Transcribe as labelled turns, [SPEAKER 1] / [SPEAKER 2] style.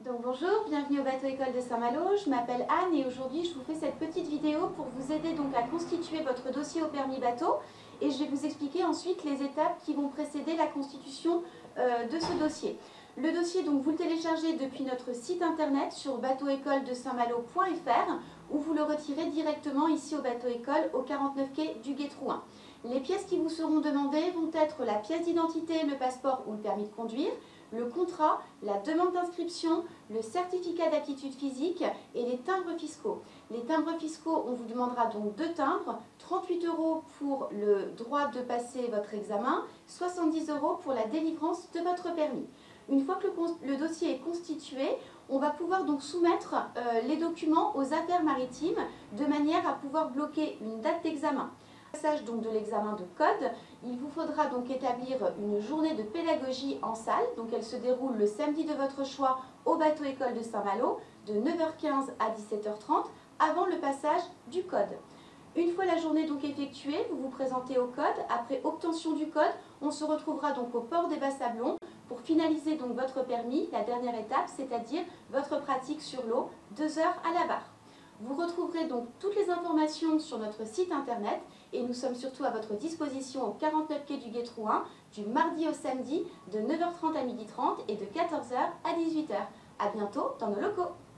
[SPEAKER 1] Donc bonjour, bienvenue au bateau école de Saint-Malo, je m'appelle Anne et aujourd'hui je vous fais cette petite vidéo pour vous aider donc à constituer votre dossier au permis bateau et je vais vous expliquer ensuite les étapes qui vont précéder la constitution de ce dossier. Le dossier donc vous le téléchargez depuis notre site internet sur bateauécoledesaintmalo.fr ou vous le retirez directement ici au bateau école au 49 quai du Gué Trouin. Les pièces qui vous seront demandées vont être la pièce d'identité, le passeport ou le permis de conduire, le contrat, la demande d'inscription, le certificat d'aptitude physique et les timbres fiscaux. Les timbres fiscaux, on vous demandera donc 2 timbres, 38 € pour le droit de passer votre examen, 70 € pour la délivrance de votre permis. Une fois que le dossier est constitué, on va pouvoir donc soumettre les documents aux affaires maritimes de manière à pouvoir bloquer une date d'examen. Passage donc de l'examen de code, il vous faudra donc établir une journée de pédagogie en salle, donc elle se déroule le samedi de votre choix au bateau école de Saint-Malo de 9h15 à 17h30 avant le passage du code. Une fois la journée donc effectuée, vous vous présentez au code. Après obtention du code, on se retrouvera donc au port des Bas-Sablons pour finaliser donc votre permis, la dernière étape, c'est-à-dire votre pratique sur l'eau, 2 heures à la barre. Vous retrouverez donc toutes les informations sur notre site internet et nous sommes surtout à votre disposition au 49 quai du Gué Trouin du mardi au samedi de 9h30 à 12h30 et de 14h à 18h. À bientôt dans nos locaux.